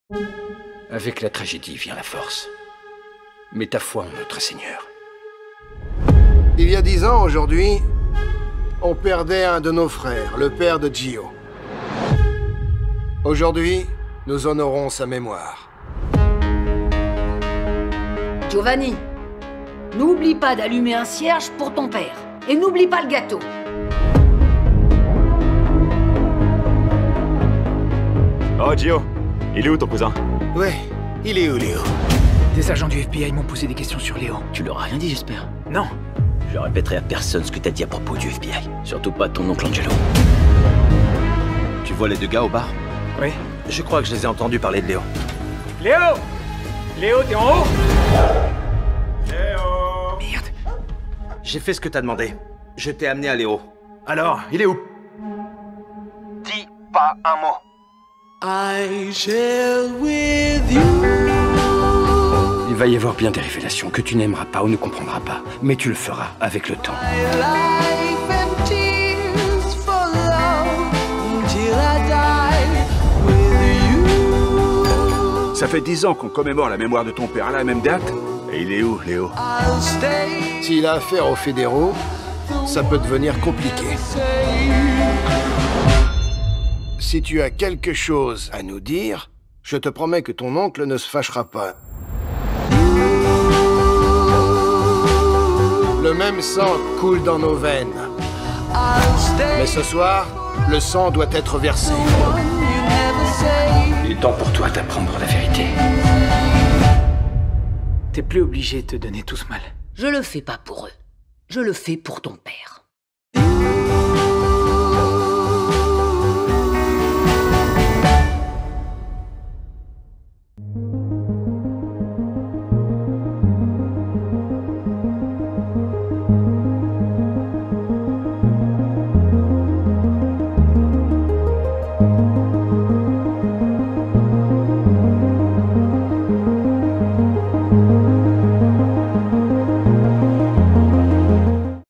Avec la tragédie vient la force. Mets ta foi en notre Seigneur. Il y a 10 ans, aujourd'hui, on perdait un de nos frères, le père de Gio. Aujourd'hui, nous honorons sa mémoire. Giovanni, n'oublie pas d'allumer un cierge pour ton père. Et n'oublie pas le gâteau. Oh, Gio, il est où ton cousin? Ouais, il est où, Léo? Des agents du FBI m'ont posé des questions sur Léo. Tu leur as rien dit, j'espère? Non. Je répéterai à personne ce que t'as dit à propos du FBI. Surtout pas ton oncle Angelo. Tu vois les deux gars au bar? Oui. Je crois que je les ai entendus parler de Léo. Léo! Léo, t'es en haut? Merde. J'ai fait ce que t'as demandé. Je t'ai amené à Léo. Alors, il est où? Dis pas un mot. Il va y avoir bien des révélations que tu n'aimeras pas ou ne comprendras pas. Mais tu le feras avec le temps. Ça fait 10 ans qu'on commémore la mémoire de ton père à la même date. Et il est où, Léo? S'il a affaire aux fédéraux, ça peut devenir compliqué. Si tu as quelque chose à nous dire, je te promets que ton oncle ne se fâchera pas. Le même sang coule dans nos veines. Mais ce soir, le sang doit être versé. Il est temps pour toi d'apprendre la vérité. T'es plus obligé de te donner tout ce mal. Je le fais pas pour eux. Je le fais pour ton père.